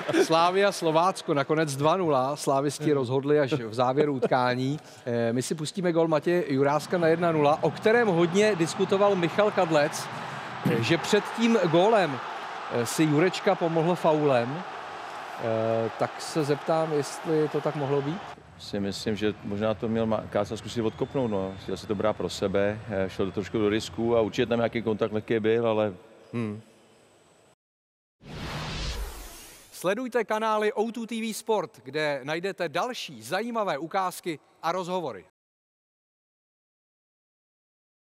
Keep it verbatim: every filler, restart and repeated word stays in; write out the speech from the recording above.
Slávia Slovácko nakonec dva nula. Slávisti rozhodli až v závěru utkání. My si pustíme gol Matěje Juráska na jedna nula, o kterém hodně diskutoval Michal Kadlec, že před tím gólem si Jurečka pomohl faulem. Tak se zeptám, jestli to tak mohlo být? Si myslím, že možná to měl Káca zkusit odkopnout. No. Chtěl se to brát pro sebe, šel to trošku do risku a určitě tam nějaký kontakt lehký byl, ale... Hmm. Sledujte kanály O dva T V Sport, kde najdete další zajímavé ukázky a rozhovory.